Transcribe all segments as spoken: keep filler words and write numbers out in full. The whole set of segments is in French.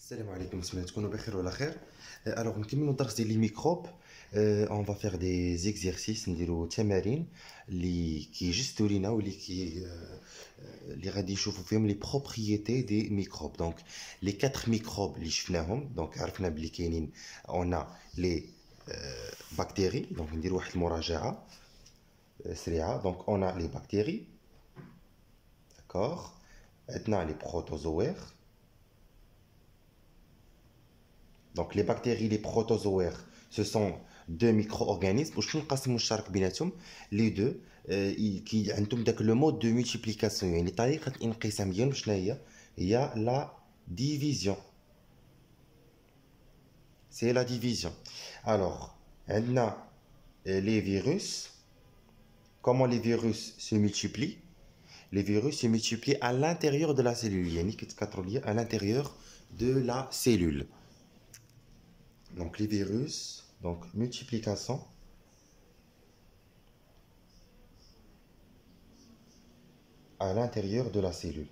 السلام عليكم، نتمنى تكونوا بخير وعلى خير. الوغ نكملوا الدرس ديال لي ميكروب. اون فا فيغ دي زيكزيرسيس، نديرو تمارين اللي كيجستو لينا واللي كي اللي غادي نشوفوا فيهم لي بروبريتي دي ميكروب. دونك لي كاتر ميكروب اللي شفناهم، دونك عرفنا بلي كاينين اون لي بكتيري. دونك ندير واحد المراجعه سريعه. دونك اون لي بكتيري، داكوغ. عندنا لي بروتوزوير. Donc les bactéries, les protozoaires, ce sont deux micro-organismes. Pour شنو نقسموا الشرك بيناتهم les deux qui عندهم داك le mode de multiplication. يعني طريقة الانقسام ديالهم شنو هي؟ هي la division. C'est la division. Alors عندنا les virus. Comment les virus se multiplient? Les virus se multiplient à l'intérieur de la cellule. يعني كيتكاثروا à l'intérieur de la cellule. Donc les virus, donc multiplication à l'intérieur de la cellule.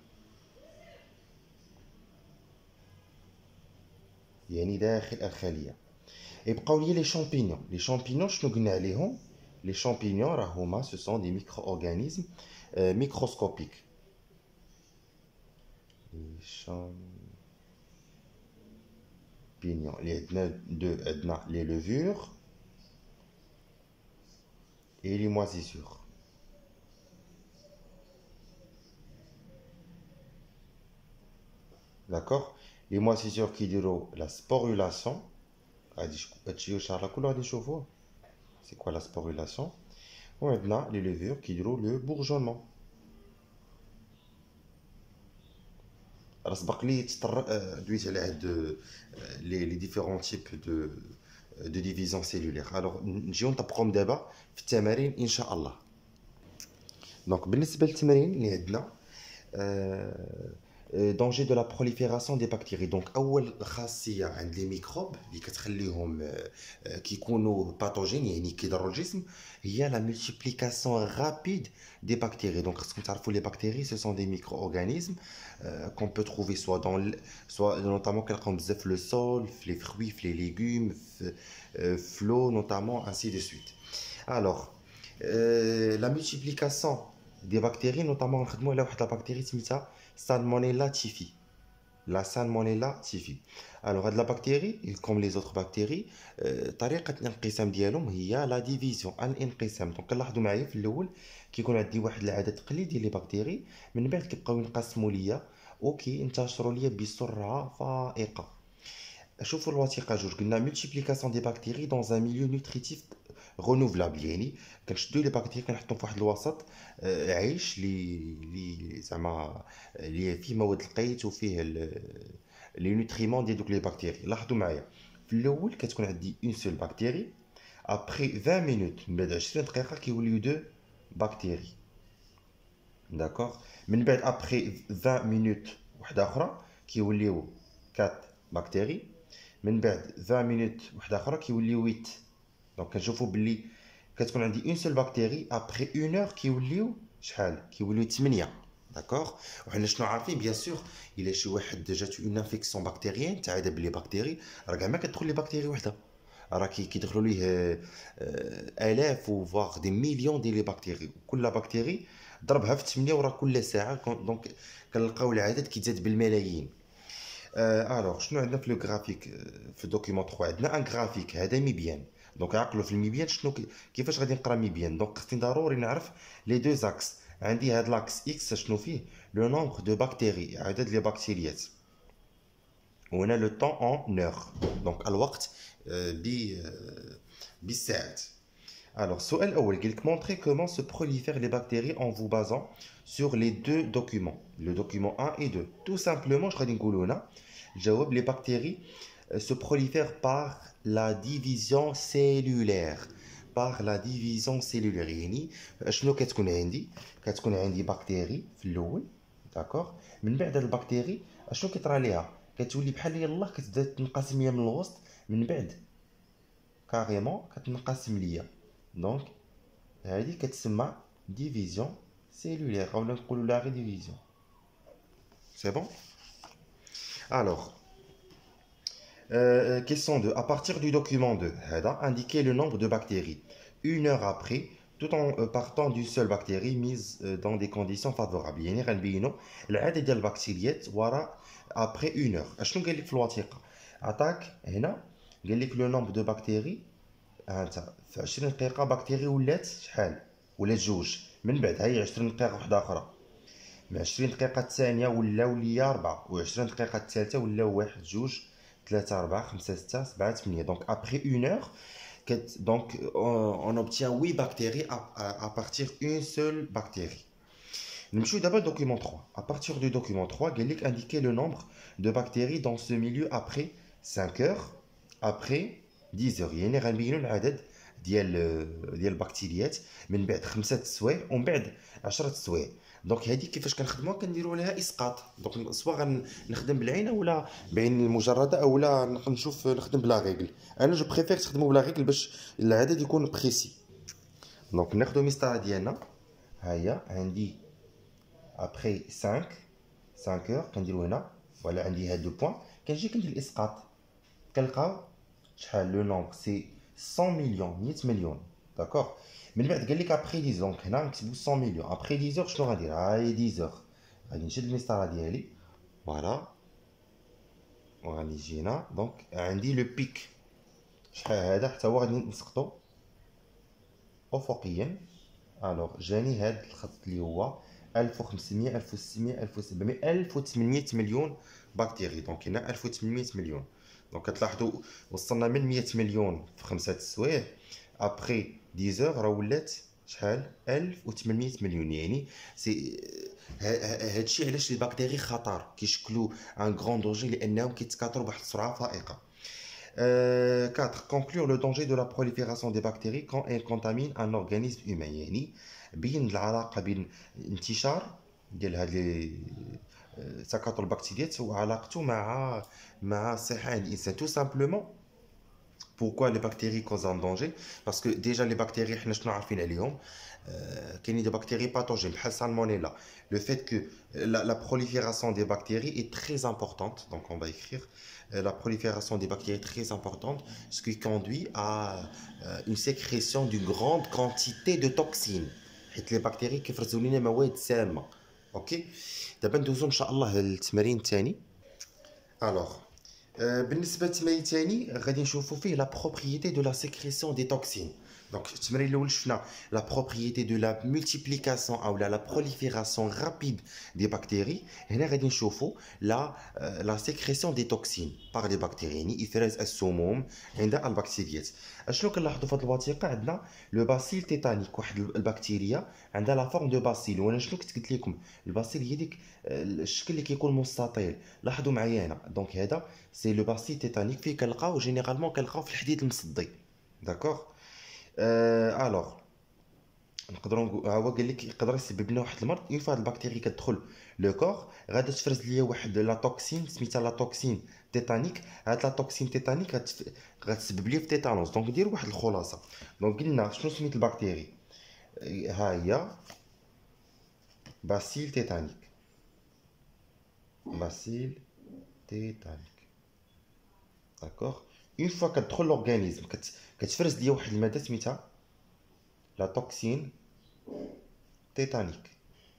يعني داخل الخلية. يبقاو لي les champignons. Les champignons شنو قلنا عليهم؟ Les champignons راه هما ce sont des micro-organismes euh, microscopiques. Les champignons. اللي عندنا deux عندنا les levures et les moisissures. D'accord? Les moisissures qui diront la sporulation. C'est quoi la sporulation? On a les levures qui diront le bourgeonnement. سبق لي دويت على هاد les différents types de de division cellulaire. Alors نجيو نطبقهم دابا في التمارين ان شاء الله. دونك بالنسبه للتمارين اللي عندنا danger de la prolifération des bactéries. Donc اول خاصيه عند لي ميكروب اللي كتخليهم كيكونوا باثوجين يعني كيضروا الجسم هي la multiplication rapide des bactéries. Donc خصكم تعرفوا les bactéries ce sont des micro-organismes euh, qu'on peut trouver soit dans le, soit notamment كنلقاو بزاف في le sol, في les fruits, في les légumes, في euh, l'eau notamment, ainsi de suite. Alors euh, la multiplication des bactéries, notamment نخدموا على واحد لا بكتيري سميتها Salmonella typhi. La Salmonella typhi. Alors, هاد la bactérie, comme les autres bactéries, طريقة الانقسام ديالهم هي la division، الانقسام. دونك كنلاحظوا معايا في الأول كيكون عندي واحد العدد قليل ديال لي بكتيري، من بعد كيبقاو ينقسموا ليا وكينتشروا ليا بسرعة فائقة. شوفوا الوثيقة جوج، قلنا multiplication des bactéries dans un milieu nutritif renouvelable. يعني كنشدو لي بكتيري كنحطهم في واحد الوسط عيش لي لي زعما اللي فيه مواد القيت وفيه لي نوتريمون ديال دوك لي بكتيري. لاحظوا معايا في الاول كتكون عندي اون سول بكتيري، ابري عشرين مينوت من بعد عشرين دقيقه كيوليو دو بكتيري. داكوغ. من بعد ابري عشرين مينوت وحده اخرى كيوليو أربعة بكتيري. من بعد عشرين مينوت وحده اخرى كيوليو ثمانية. دونك كنشوفوا باللي كتكون عندي اون سول بكتيري ابري اون اور كيوليو شحال؟ كيوليو ثمانية. داكوغ. وحنا شنو عارفين بيان سور الا شي واحد جاتو اون انفيكسيون بكتيريان تعادى بلي بكتيري راه كاع ما كتدخل لي بكتيري وحده، راه كيدخلوا ليه الاف و فواغ دي مليون ديال لي بكتيري، وكل بكتيري ضربها في ثمانية وراه كل ساعه. دونك كنلقاو العدد كيتزاد بالملايين. الوغ شنو عندنا في لو غرافيك في دوكيومون ثلاثة؟ عندنا ان غرافيك هذا ميبيان. دونك عقلوا في الميبيان شنو كيفاش غادي نقرا ميبيان. دونك خصني ضروري نعرف لي دو زاكس. عندي هاد لاكس اكس شنو فيه؟ لو نومبر دو بكتيري، عدد لي بكتيريات، وهنا لو طون اون اور، دونك الوقت ب بالساعات. Alors السؤال الاول قال لك montrer comment se prolifèrent les bactéries en vous basant sur les deux documents, le document un et deux. Tout simplement je غادي نقولوا هنا الجواب les bactéries se prolifèrent par la division cellulaire. par la division cellulaire. يعني شنو كتكون عندي؟ كتكون عندي بكتيري في الاول، داكوغ. من بعد هاد البكتيري اشنو كيطرى ليها؟ كتولي بحال يلاه كتبدا تنقسم ليا من الوسط، من بعد كاريمون كتنقسم ليا. دونك هذه كتسمى division cellulaire ou نقولوا la redivision. C'est bon? Alors Euh, question deux. À partir du document deux, هذا, indiquez le nombre de bactéries une heure après, tout en euh, partant d'une seule bactérie mise euh, dans des conditions favorables. يعني غنبينوا العدد ديال البكتيريات وراء après une heure. اشنو قال لك في الوثيقه؟ عطاك هنا قال لك لو نومبر دو بكتيري. ها انت في عشرين دقيقه بكتيري ولات شحال؟ ولات جوج. من بعد هاي عشرين دقيقه واحده اخرى، من عشرين دقيقة الثانية ولاو ليا ربعة، و عشرين دقيقة الثالثة ولاو واحد جوج ثلاثة أربعة خمسة ستة سبعة ثمانية. دونك après une heure كت دونك on obtient huit bactéries à, à, à partir d'une seule bactérie. نمشيو دابا document trois. À partir du document trois قال لك indiquer le nombre de bactéries dans ce milieu après cinq heures après dix heures. يعني غنبينو العدد ديال ديال البكتيريات من بعد خمسة سوايع ومن بعد عشرة سوايع. دونك هذه كيفاش كنخدموها؟ كنديروا لها اسقاط. دونك سواء غنخدم بالعينه ولا بعين المجرده اولا نشوف نخدم بلا ريغل. انا جو بريفير تخدموا بلا ريغل باش العدد يكون بريسي. دونك ناخذوا المسطره ديالنا. ها هي عندي ابري خمسة خمسة اور كنديروا هنا ولا عندي هاد لو بوين كنجي كندير الاسقاط. كنلقاو شحال لو نومبر سي مية مليون مية مليون. داكوغ. من بعد قال لك ابري دix دونك هنا نكتبوا مية مليون. ابري dix شنو غندير؟ هاي dix غادي نشد المسطره ديالي فوالا وغادي نجي هنا. دونك عندي لو بيك شحال هذا حتى هو غادي نسقطو افقيا. الوغ جاني هاد الخط اللي هو ألف وخمسمية ألف وستمية ألف وسبعمية ألف وثمنمية مليون بكتيري. دونك هنا ألف وثمنمية مليون. دونك كتلاحظوا وصلنا من مية مليون في خمسة سوايع ابري dix راه ولات شحال؟ ألف وثمنمية مليون. يعني سي هادشي علاش لي بكتيري خطر كيشكلوا ان غران دونجي لانهم كيتكاثروا بواحد السرعه فائقه. Euh, quatre. Conclure le danger de la prolifération des bactéries quand elles contaminent un organisme humain. يعني بين العلاقة بين انتشار ديال هاد لي تكاثر البكتيريات وعلاقته مع مع الصحة عند الإنسان. tout simplement pourquoi les bactéries causent un danger? Parce que déjà les bactéries حنا شنو عارفين عليهم؟ كاينين des bactéries pathogènes بحال salmonella. Le fait que la, la prolifération des bactéries est très importante, donc on va écrire euh, la prolifération des bactéries est très importante, ce qui conduit à euh, une sécrétion d'une grande quantité de toxines. حيت les bactéries كيفرزوا لنا مواد سامة. اوكي دابا ندوزو ان شاء الله للتمرين الثاني. الوغ بالنسبه للتمرين الثاني غادي نشوفوا فيه لا بروبريتي دو لا سيكريسيون دي توكسين. دونك التمرين الاول شفنا لا بروبريتي دو لا مولتيبليكاسيون او لا بروليفيراسيون رابيد دي بكتيري. هنا غادي نشوفوا لا لا سيكريسيون دي توكسين باغ دي بكتيري يعني افراز السموم عند البكتيريات. اشنو كنلاحظوا في هذه الوثيقه؟ عندنا لو باسيل تيتانيك، واحد البكتيريا عندها لا فورم دو باسيل. وانا شنو كنت قلت لكم؟ الباسيل هي ديك الشكل اللي كيكون مستطيل. لاحظوا معايا هنا. دونك هذا سي لو باسيل تيتانيك. فيه كنلقاو جينيرالمون كنلقاو في الحديد المصدي. داكوغ. أه الوغ نقدروا نقول هو قال لك يقدر يسبب لنا واحد المرض. اون فوا هاد البكتيري كتدخل لو كور غادا تفرز ليا واحد لا توكسين سميتها لا توكسين تيتانيك. هاد لا توكسين تيتانيك غتف... غتسبب لي في تيتانوس. دونك ندير واحد الخلاصه. دونك قلنا شنو سميت البكتيري؟ ها هي باسيل تيتانيك. باسيل تيتانيك. داكوغ. اون فوا كتدخل لورغانيزم كت... كتفرز ليا واحد الماده سميتها لا توكسين تيتانيك.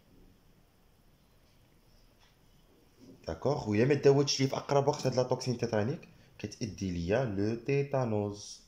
داكوغ. ويا ما داوتش لي في اقرب وقت هاد لا توكسين تيتانيك كتادي ليا لو تيتانوز.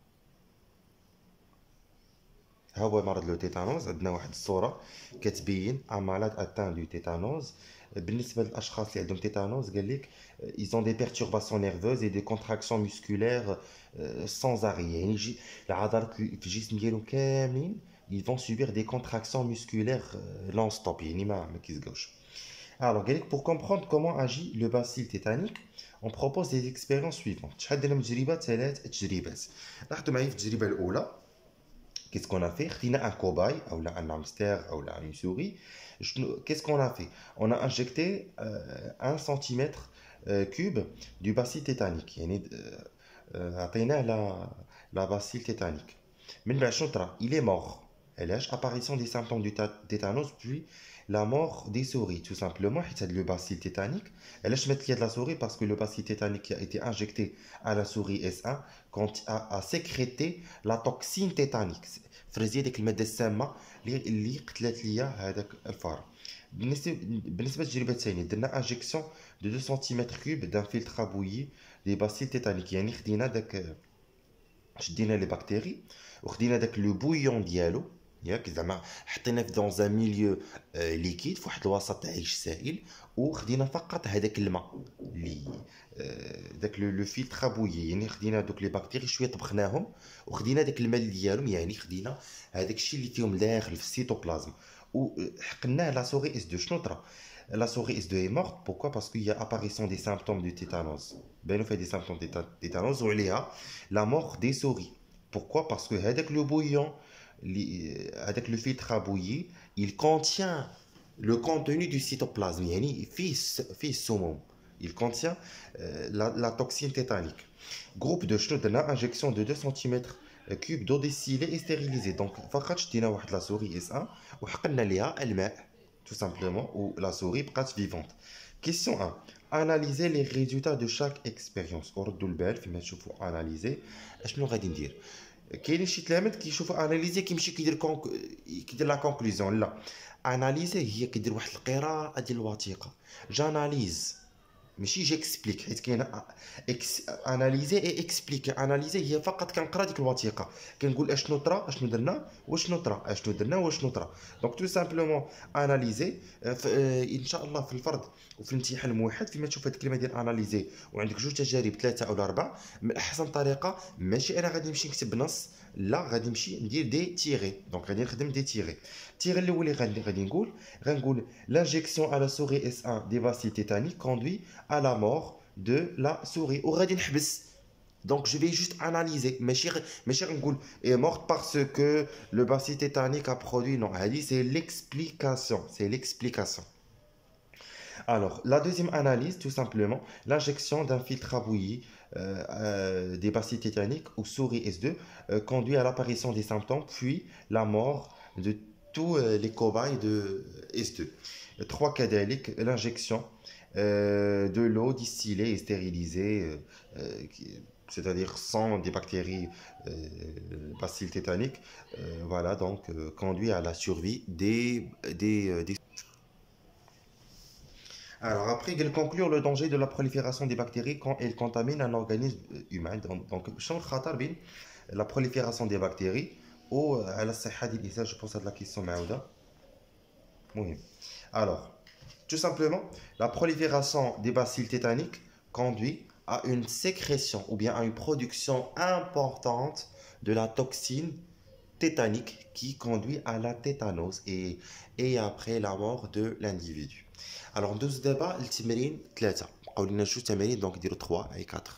ها هو مرض لو تيتانوز. عندنا واحد الصوره كتبين ان مالاد اتان دو تيتانوز. بالنسبه للاشخاص اللي عندهم تيتانوز قال لك ils ont des perturbations nerveuses et des contractions musculaires sans arrêt. يعني يجي العضلات في الجسم ديالهم كاملين ils vont subir des contractions musculaires non stop يعني ما ما كيزقاوش. Alors قال لك pour comprendre comment agit le bacille tétanique on propose des expériences suivantes. شحال درنا من تجربات؟ ثلاث تجربات. لاحظوا معايا في التجربه الاولى qu'est-ce qu'on a fait? خدينا un cobaye ou là un hamster ou là une souris. Qu'est-ce qu'on a fait? On a injecté euh, un centimètre euh, cube du bacille tétanique. يعني عطيناه la la bacille tétanique. من بعد شنو طرا؟ Il est mort. علاش؟ apparition des symptômes du tétanos puis la mort des souris, tout simplement. C'est le bacille tétanique. Et là, je mets de la souris parce que le bacille tétanique qui a été injecté à la souris S un quand a, a sécrété la toxine tétanique. فرزيه ديك الماده السامه اللي اللي قتلت ليا هذاك الفار. بالنسبه بالنسبه للتجربه الثانيه درنا انجيكسيون دو اثنين سنتيمتر كوب دان فلتر بويي لي باسيل تيتانيك، يعني خدينا داك شدينا لي بكتيري وخدينا داك لو بويون ديالو ياك زعما حطينا في دون ان ميليو ليكيد في واحد الوسط عيش سائل وخدينا فقط هذاك الماء اللي داك لو فيلتر بويي، يعني خدينا دوك لي بكتيري شويه طبخناهم وخدينا داك الماء ديالهم، يعني خدينا هذاك الشيء اللي فيهم داخل في السيتوبلازم وحقناه لا سوري اس دو. شنو طرا؟ La souris S deux est morte. Pourquoi? Parce qu'il y a apparition des symptômes de tétanos. Ben, on fait des symptômes de tétanos ou la mort des souris. Pourquoi? Parce que avec le bouillon, avec le filtre à bouillir, il contient le contenu du cytoplasme. Il fait saumon. Il contient euh, la, la toxine tétanique. Groupe de chenilles, injection de deux centimètres cubes d'eau distillée et stérilisée. Donc, فقط شدينا la souris S un وحقنا ليها الماء tout simplement, où la souris reste vivante. Question un. Analyser les résultats de chaque expérience. وردوا البال فيما تشوفوا analyser اشنو غادي ندير. كاينين شي تلاميذ كيشوفوا اناليزي كيمشي كيدير كونك... كيدير لا كونكلوزيون. لا، اناليزي هي كيدير واحد القراءه ديال الوثيقه. جاناليز ماشي جيكسبليك، حيت كاين اكس اناليزي اي اكسبليكي. اناليزي هي فقط كنقرا ديك الوثيقه كنقول اشنو طرا اشنو درنا واشنو طرا اشنو درنا واشنو طرا. دونك تو سامبلومون اناليزي ان شاء الله في الفرض وفي الامتحان الموحد فيما تشوف هذه الكلمه ديال اناليزي وعندك جوج تجارب ثلاثه او اربعه، من احسن طريقه ماشي انا غادي نمشي نكتب نص، لا غادي نمشي ندير دي تيغي. دونك غادي نخدم دي تيغي. التيغي الاول اللي غادي غادي نقول غنقول l'injection à la souris S un des bacilles tétaniques conduit à la mort de la souris. وغادي نحبس. Donc je vais juste analyser. ماشي ماشي غنقول est morte parce que le bacille tétanique a produit. Non, هذه c'est l'explication, c'est l'explication. Alors, la deuxième analyse, tout simplement, l'injection d'un filtre à bouillie euh, euh, des bacilles tétaniques ou souris S deux euh, conduit à l'apparition des symptômes, puis la mort de tous euh, les cobayes de S deux. trois كذلك, l'injection euh, de l'eau distillée et stérilisée, euh, euh, qui- c'est-à-dire sans des bactéries euh, bacilles tétaniques, euh, voilà, donc euh, conduit à la survie des, des, euh, des Alors après, il conclut le danger de la prolifération des bactéries quand elles contaminent un organisme humain. Donc, donc شنو الخطر بين la prolifération des bactéries و على الصحة ديال الإنسان. Je pense à la question معاودة مهم. Alors, tout simplement, la prolifération des bacilles tétaniques conduit à une sécrétion ou bien à une production importante de la toxine tétanique qui conduit à la tétanose et, et après la mort de l'individu. Alors ندوز دابا للتمرين ثلاثة. بقاو لينا جوج تمارين دونك نديرو ثلاثة اي أربعة.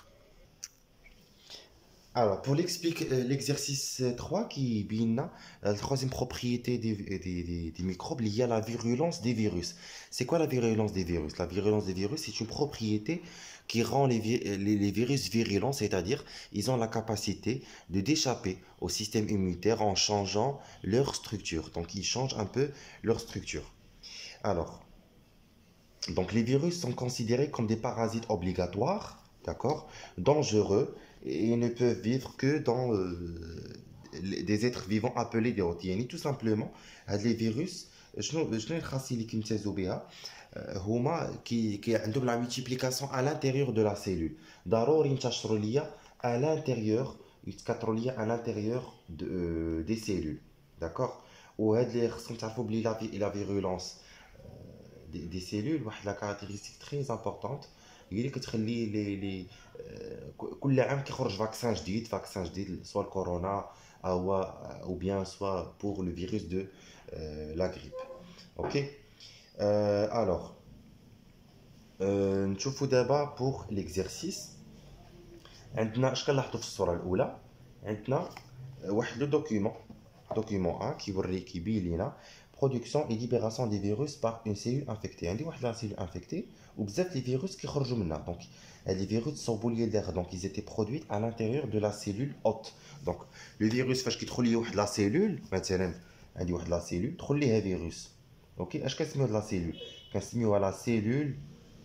Alors, pour l'explique- euh, l'exercice trois qui bine la troisième propriété des, des, des- des microbes liée à la virulence des virus. C'est quoi la virulence des virus? La virulence des virus, c'est une propriété qui rend les, vi- les, les virus virulents, c'est-à-dire ils ont la capacité de d'échapper au système immunitaire en changeant leur structure. Donc, ils changent un peu leur structure. Alors, donc les virus sont considérés comme des parasites obligatoires, d'accord, dangereux, et ne peuvent vivre que dans euh, les- des êtres vivants appelés des hôtes. يعني tout simplement هاد les virus شنو شنو الخاصية اللي كيمتازوا بها؟ آه، هما كي كي عندهم la multiplication à l'intérieur de la cellule. ضروري ينتشروا ليا à l'intérieur يتكاثروا ليا à l'intérieur de, euh, des cellules, d'accord. وهاد اللي خصكم تعرفوا بلي la, vi- la virulence des, des cellules واحد لا كارactéristique très importante هي اللي كتخلي لي لي آه، ك- كل عام كيخرج فاكسان جديد فاكسان جديد سواء الكورونا او او بيان سواء pour le virus de euh, la grippe. OK. Euh, alors euh, نشوفوا دابا pour l'exercice. عندنا اش كنلاحظوا في الصورة الأولى؟ عندنا واحد لو دوكيومون دوكيومون A كيوري كيبين لينا production et libération des virus par une cellule infectée. عندي واحد لا cellule infectée وبزاف لي فيروس كيخرجوا منها. دونك هاد لي فيروس صوبوا لي لداخل. دونك ils étaient produits à l'intérieur de la cellule hôte. دونك لو فيروس فاش كيدخل لي واحد لا cellule مثلا عندي واحد لا cellule دخل ليها فيروس اوكي اش كنسميو هاد لا سيلول؟ كنسميوها لا سيلول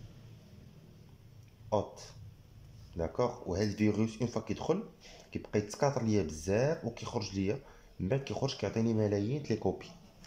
اوت. داكوغ. وهاد الفيروس اون فوا كيدخل كيبقى يتكاثر ليا بزاف وكيخرج ليا من بعد كيخرج كيعطيني ملايين لي كوبي.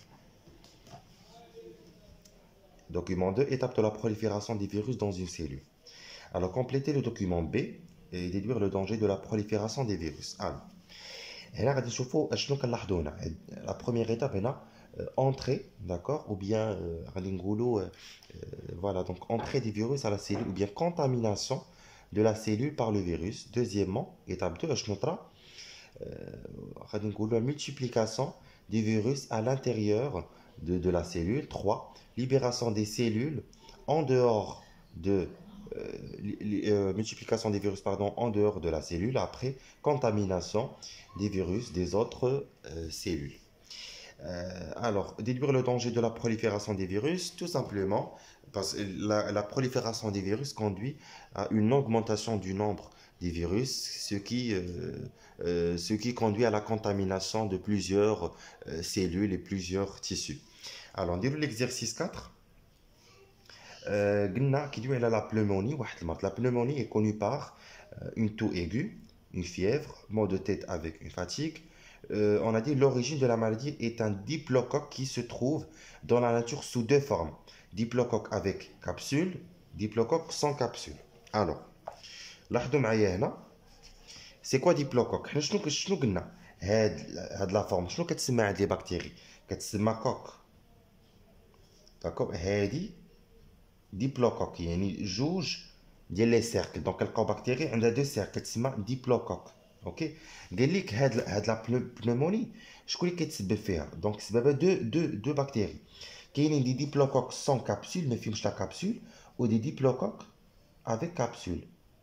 Document deux, étape de la prolifération des virus dans une cellule. Alors, complétez le document B et déduire le danger de la prolifération des virus. Alors, هنا غادي نشوفوا اشنو كنلاحظوا هنا. La première étape هنا euh, entrée, d'accord, ou bien euh, غادي نقولوا euh, euh, voilà, donc entrée des virus à la cellule ou bien contamination de la cellule par le virus. Deuxièmement, étape deux, اشنو طرا غادي نقولوا multiplication des virus à l'intérieur de, de la cellule. Trois, libération des cellules en dehors de euh, li- euh, multiplication des virus pardon, en dehors de la cellule. Après, contamination des virus des autres euh, cellules. Euh, alors, déduire le danger de la prolifération des virus, tout simplement, parce que la, la prolifération des virus conduit à une augmentation du nombre des virus, ce qui, euh, euh, ce qui conduit à la contamination de plusieurs euh, cellules et plusieurs tissus. Alors, on dit l'exercice quatre. Euh, قلنا كيدوي على la pneumonie واحد المرض. La pneumonie est connue par euh, une toux aiguë, une fièvre, maux de tête avec une fatigue. Euh, on a dit l'origine de la maladie est un diplocoque qui se trouve dans la nature sous deux formes. Diplocoque avec capsule, diplocoque sans capsule. Alors, لاحظوا معايا هنا. C'est quoi diplocoque؟ حنا شنو شنو قلنا؟ هاد هاد لا فورم شنو كتسمى عند لي بكتيري؟ كتسمى كوك. داكوغ. هادي ديبلوكوك يعني جوج ديال لي سيركل. دونك كنلقاو بكتيري عندها دو سيركل تسمى ديبلوكوك. اوكي. قال لك هاد هاد لا بنوموني شكون اللي كيتسبب فيها؟ دونك سببها دو دو دو بكتيري. كاينين دي ديبلوكوك سون كابسول ما فيهمش لا كابسول و دي ديبلوكوك افيك كابسول.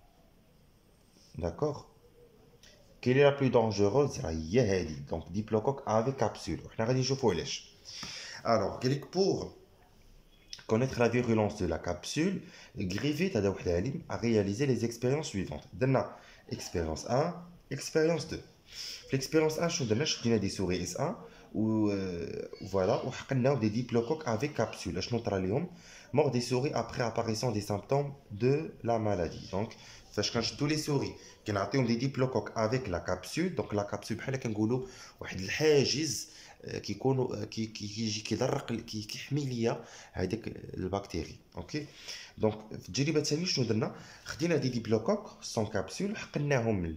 داكوغ. كاين لا بلو دونجوروز هي هادي دونك ديبلوكوك افيك كابسول وحنا غادي نشوفوا علاش. الوغ قال لك بور connaître la virulence de la capsule, Griffith a réalisé les expériences suivantes. Donna, expérience un, expérience deux. L'expérience un, je donne des souris S un, ou euh, voilà, ou on a des diplocoques avec capsule. Je note mort des souris après apparition des symptômes de la maladie. Donc, فاش كنشدو لي سوري كنعطيهم دي ديبلوكوك افيك لا كابسول. دونك لا كابسول بحال كنقولوا واحد الحاجز كيكونوا كي كيجي كيدرق كيحمي ليا هذاك البكتيري. اوكي. دونك في التجربه الثانيه شنو درنا؟ خدينا دي ديبلوكوك سون كابسول حقناهم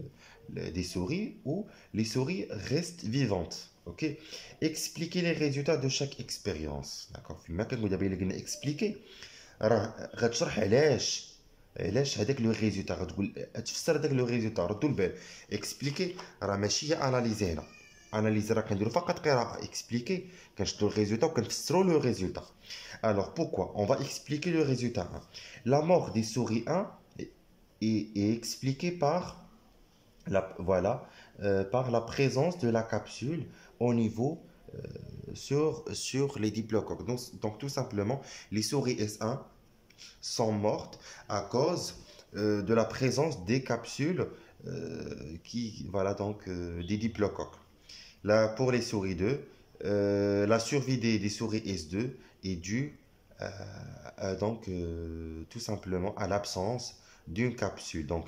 دي سوري و لي سوري ريست فيفونت. اوكي. اكسبليكي لي ريزولتا دو شاك اكسبيريونس. داكوغ. فيما كنقول دابا الا قلنا اكسبليكي راه غتشرح علاش علاش هذاك لو ريزولتا غتقول تفسر هذاك لو ريزولتا. ردوا البال. اكسبليكي راه ماشي هي اناليزي. هنا اناليزي راه كنديرو فقط قراءه. اكسبليكي كنشدو الريزولتا وكنفسرو لو ريزولتا. alors pourquoi on va expliquer le résultat un. La mort des souris un est, est expliquée par la voilà euh, par la présence de la capsule au niveau euh, sur sur les diplocoques. Donc, donc tout simplement les souris S un sont mortes à cause euh, de la présence des capsules euh, qui voilà donc euh, des diplocoques. Là, pour les souris deux, euh, la survie des, des souris S deux est due euh, à, donc euh, tout simplement à l'absence d'une capsule. Donc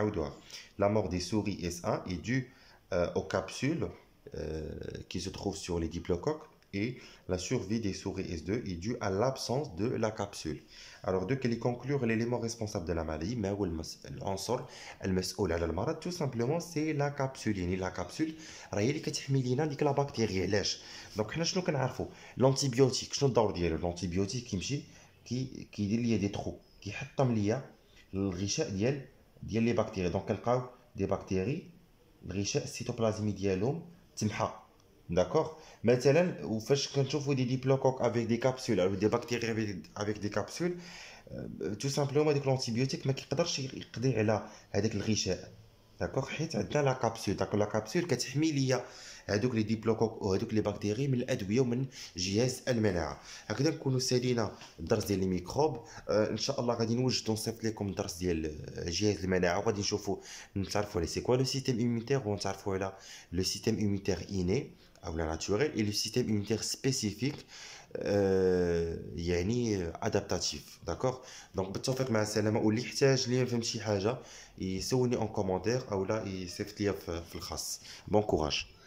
la mort des souris S un est due euh, aux capsules euh, qui se trouvent sur les diplocoques et la survie des souris S deux est due à l'absence de la capsule. Alors, de quel conclure l'élément responsable de la maladie, mais où l'عنصر المسؤول على المرض tout simplement c'est la capsule. يعني la capsule راهي اللي كتحمي لينا ديك لا بكتيريا. علاش؟ دونك حنا شنو كنعرفوا؟ لونتيبيوتيك شنو الدور ديالو؟ لونتيبيوتيك كيمشي كي كيدير ليا دي ترو كيحطم ليا الغشاء ديال ديال لي بكتيري. دونك كنلقاو دي بكتيري الغشاء السيتوبلازمي ديالهم تمحى. D'accord. Maintenant, ou فاش كنشوفوا دي ديبلوكوك avec des capsules ou des bactéries avec, avec des capsules euh, tout simplement هذاك الانتيبيوتيك ما كيقدرش يقضي على هذاك الغشاء. داكوغ. حيت عندنا لا كابسول. داك لا كابسول كتحمي ليا هذوك لي ديبلوكوك وهذوك لي بكتيري من الادويه ومن جهاز المناعه. هكذا نكونوا سالينا الدرس ديال لي ميكروب. آه ان شاء الله غادي نوجدوا نصيفط لكم الدرس ديال جهاز المناعه وغادي نشوفوا نتعرفوا على سي كوا لو سيستيم immunitaire ونتعرفوا على لو سيستيم immunitaire inné ou la naturel et le système immunitaire spécifique آه، يعني ادابتاتيف. داكوغ. دونك بالتوفيق مع السلامه، واللي يحتاج لي فهم شي حاجه يسولني اون كومونتير او لا يصيفط لي في في الخاص. بون كوراج.